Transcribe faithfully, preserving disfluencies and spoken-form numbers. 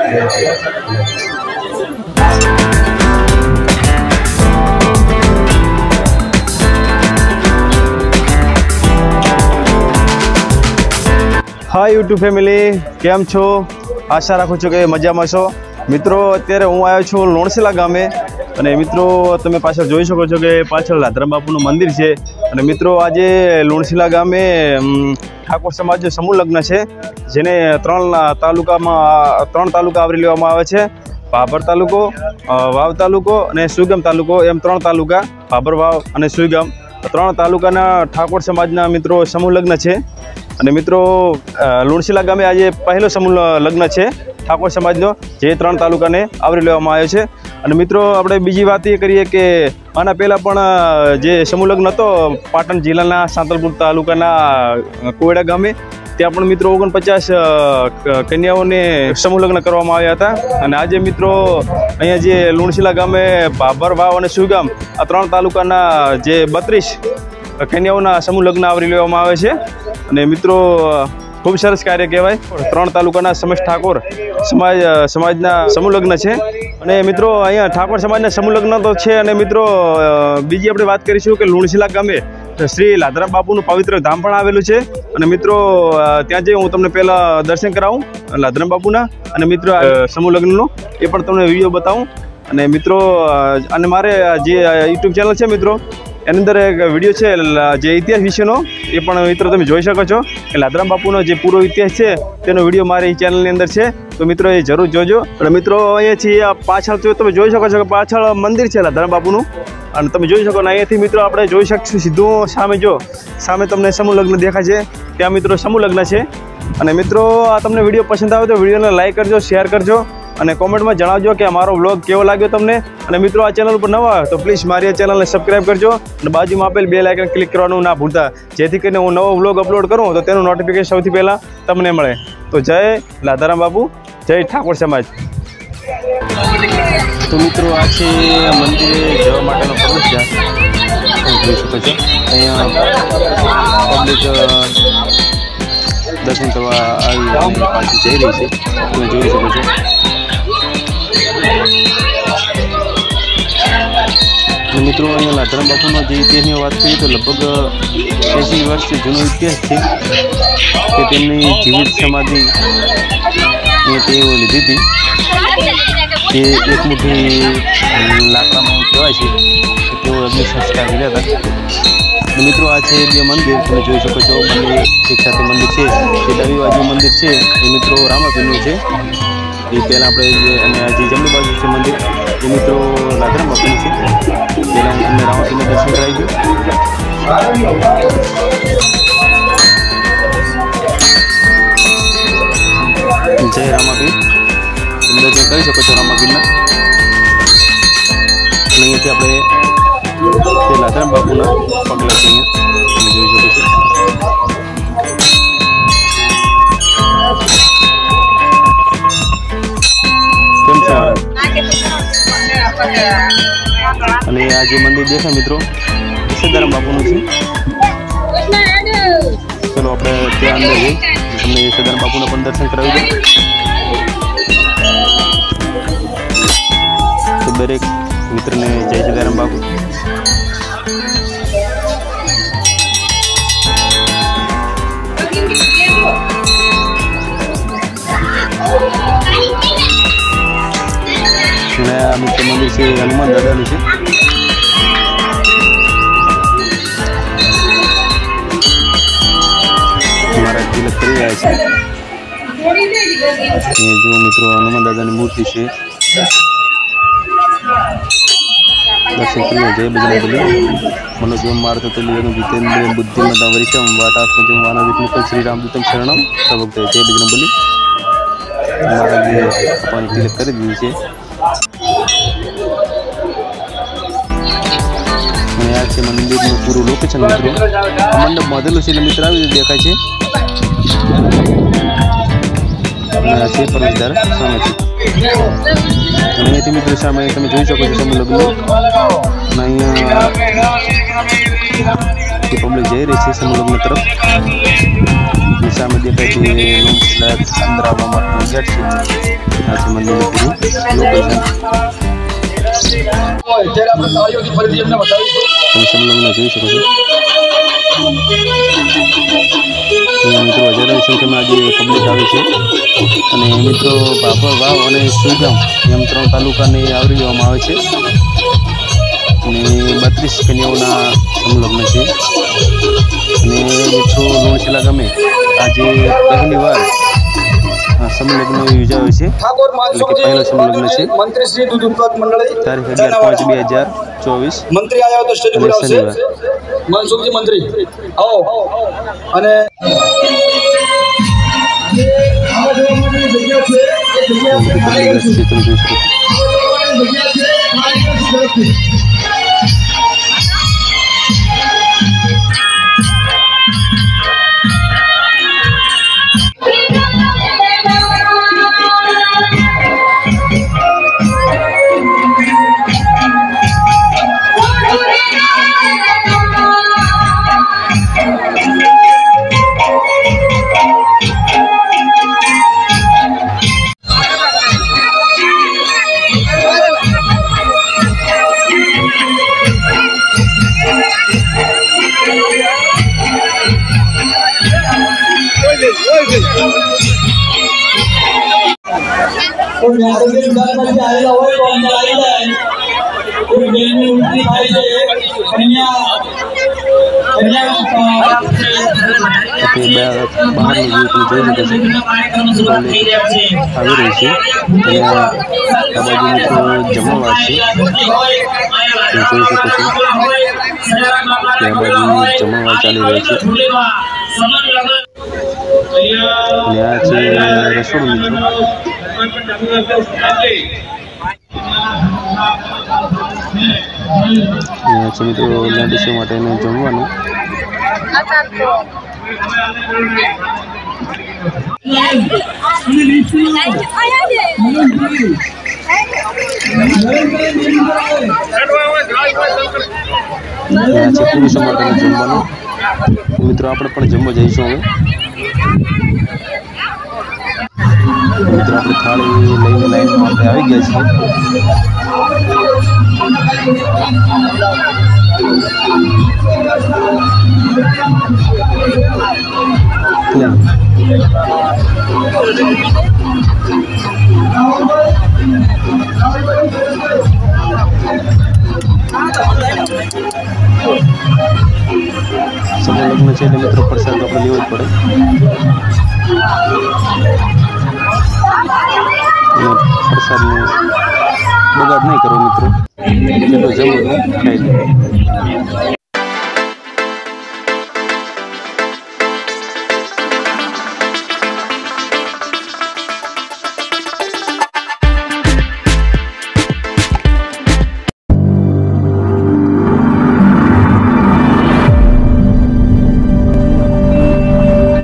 Hi YouTube family, केम छो? आशा राखું છું કે મજામાં છો। મિત્રો અત્યારે હું આવ્યો છું લોણસેલા ગામે અને મિત્રો તમે પાછળ જોઈ શકો છો કે પાછળ લાધરામ બાપુનું મંદિર છે। અને મિત્રો આજે લોણસેલા ગામે ઠાકોર સમાજનું સમૂહ લગ્ન છે, જેને ત્રણ તાલુકામાં ત્રણ તાલુકા આવરી લેવામાં આવે છે। ભાભર તાલુકો, વાવ તાલુકો અને સુઈગામ તાલુકો, એમ ત્રણ તાલુકા ભાભર, વાવ અને સુઈગામ ત્રણ તાલુકાના ઠાકોર સમાજના મિત્રો સમૂહ લગ્ન છે। અને મિત્રો લુણસેલા ગામે આજે પહેલો સમૂહ લગ્ન છે ઠાકોર સમાજનો, જે ત્રણ તાલુકાને આવરી લેવામાં આવ્યો છે। અને મિત્રો આપણે બીજી વાત એ કરીએ કે આના પહેલાં પણ જે સમૂહ લગ્ન હતો પાટણ જિલ્લાના સાંતલપુર તાલુકાના કોયડા ગામે, ત્યાં પણ મિત્રો ઓગણપચાસ કન્યાઓને સમૂહ લગ્ન કરવામાં આવ્યા હતા। અને આજે મિત્રો અહીંયા જે લુણસેલા ગામે ભાભર, વાવ અને સુઈગામ આ ત્રણ તાલુકાના જે બત્રીસ કન્યાઓના સમૂહ લગ્ન આવરી લેવામાં આવે છે। અને મિત્રો ખૂબ સરસ કાર્ય કહેવાય। ત્રણ તાલુકાના સમસ્ત ઠાકોર સમાજ સમાજના સમૂહ લગ્ન છે। અને મિત્રો અહીંયા ઠાકોર સમાજના સમૂહ લગ્ન તો છે। અને મિત્રો બીજી આપણે વાત કરીશું કે લુણસેલા ગામે શ્રી લાધરામ બાપુનું પવિત્ર ધામ પણ આવેલું છે। અને મિત્રો ત્યાં જઈ હું તમને પહેલાં દર્શન કરાવું લાધરામ બાપુના, અને મિત્રો સમૂહ લગ્નનો એ પણ તમને વિડીયો બતાવું। અને મિત્રો અને મારે જે યુટ્યુબ ચેનલ છે મિત્રો, એની અંદર એક વિડીયો છે જે ઇતિહાસ વિશેનો, એ પણ મિત્રો તમે જોઈ શકો છો કે લાધરામ બાપુનો જે પૂરો ઇતિહાસ છે તેનો વિડીયો મારી ચેનલની અંદર છે, તો મિત્રો એ જરૂર જોજો। અને મિત્રો અહીંયાથી આ પાછળ તમે જોઈ શકો છો કે પાછળ મંદિર છે લાધરામ બાપુનું, અને તમે જોઈ શકો ને અહીંયાથી મિત્રો આપણે જોઈ શકશું સીધું સામે, જો સામે તમને સમૂહ લગ્ન દેખાય છે, ત્યાં મિત્રો સમૂહ લગ્ન છે। અને મિત્રો આ તમને વિડીયો પસંદ આવે તો વિડીયોને લાઈક કરજો, શેર કરજો અને કોમેન્ટમાં જણાવજો કે અમારો વ્લોગ કેવો લાગ્યો તમને। અને મિત્રો આ ચેનલ ઉપર નવા હોય તો પ્લીઝ મારી ચેનલને સબસ્ક્રાઈબ કરજો અને બાજુમાં આપેલ બેલ આઇકન ક્લિક કરવાનું ના ભૂલતા, જેથી કરીને હું નવો વ્લોગ અપલોડ કરું તો તેનું નોટિફિકેશન સૌથી પહેલાં તમને મળે। તો જય લાધારામ બાપુ, જય ઠાકોર સમાજ। તો મિત્રો આ છે મંદિરે જવા માટેનો પ્રવેશદ્વાર, જોઈ શકો છો। અહીંયા પબ્લિક દર્શન કરવા આવી પાછી જઈ રહી છે, તમે જોઈ શકો છો। મિત્રો અહીંયા લાધરામ બાપુનો જે ઇતિહાસની વાત કરીએ તો લગભગ એંસી વર્ષ જૂનો ઇતિહાસ છે કે તેમની જીવિત સમાધિ તેઓ લીધી હતી, જે એક મુઠ્ઠી લાકડામાં કહેવાય છે કે તેઓ અગ્નિ સંસ્કાર કર્યા હતા। મિત્રો આ છે બે મંદિર, તમે જોઈ શકો છો, બંને એક સાથે મંદિર છે। જે ડાબી બાજુ મંદિર છે એ મિત્રો રામાપીરનું છે, એ પહેલાં આપણે જે, અને આ જે જમણી બાજુ છે મંદિર એ મિત્રો લાધરામ બાપુનું છે। પહેલાં હું તમને રામાપીરના દર્શન કરાવી દઉં। જય રામાપીર, તમે દર્શન કરી શકો છો રામાપીરના। અને અહીંયાથી આપણે તે લાધરામ બાપુના પગલાં છે, અહીંયા તમે જોઈ શકો છો। કેમ છે? અને આ જે મંદિર દેખાય મિત્રો સીતારામ બાપુનું છે। ચલો આપણે ત્યાં અંદર જઈ તમને સીતારામ બાપુના પણ દર્શન કરાવી દઉં। તો દરેક મિત્રને જય સીતારામ બાપુ। અને આ મુખ્ય મંદિર છે હનુમાન દાદાનું છે। મારા તિલક કરી રહ્યા છે, જો મિત્રો હનુમાન દાદાની મૂર્તિ છે, દર્શન કરીએ। જય બજરંગબલી, મનોજમ માર્ગ તુલ્યમ જીતેન્દ્ર બુદ્ધિમતા વરિષ્ઠમ વાતાત્મજમ વાનવિષ્ણુ શ્રી રામદૂતમ શરણમ સભક્ત। જય બજરંગબલી, મારા જે પણ તિલક કરી દીધી છે। અને આ છે મંદિરનું પૂરું લોકેશન મિત્રો, મંડપ બાંધેલું છે એટલે મિત્ર આવી રીતે દેખાય છે। અને આ છે પ્રવેશદ્વાર સામેથી, અને અહીંયાથી મિત્રો સામે તમે જોઈ શકો છો સમૂહ લગ્ન, અને અહીંયા પબ્લિક જઈ રહી છે સમૂહ લગ્ન તરફ। સામે દેખાય છે અંદર આવવા માટેનું ગેટ છે. આ છે મંદિરનું પૂરું લોકેશન. તમે સંલગ્ન જોઈ શકો છો. મિત્રો હજારોની સંખ્યામાં આજે પબ્લિક આવે છે. અને મિત્રો ભાભર વાવ અને સુઈગામ એમ ત્રણ તાલુકાને આવરી લેવામાં આવે છે. અને બત્રીસ કન્યાઓના સંલગ્ન છે. અને મિત્રો લુણશીલા ગામે આજે પહેલી વાર સંલગ્ન યોજાયો છે. એટલે કે પહેલો સંલગ્ન છે. તારીખ અગિયાર પાંચ બે હજાર ચોવીસ મંત્રી આવ્યા તો સ્ટેજ ઉપર આવશે. મનસુખજી મંત્રી આવો. અને આવી રહી છે. અને આ બાજુ મિત્રો જમણવાર છે. જોઈ શકો છો કે આ બાજુ જમણવાર ચાલી રહ્યો છે. અને આ છે રસોડું મિત્રો. અહીંયા છે મિત્રો લેડીસો માટેનું જમવાનું. અહીંયા છે પુરુષો માટેનું જમવાનું. મિત્રો આપણે પણ જમવા જઈશું હવે. મિત્રો આપણે થાળી લઈને લાઈનમાં આપણે આવી ગયા છીએ. સંલગ્ન છે એટલે મિત્રો પ્રસાદ આપણે લેવો જ પડે. પ્રસાદનો બગાડ નહીં કરવો મિત્રો. જેટલો જમો ખાઈ લો.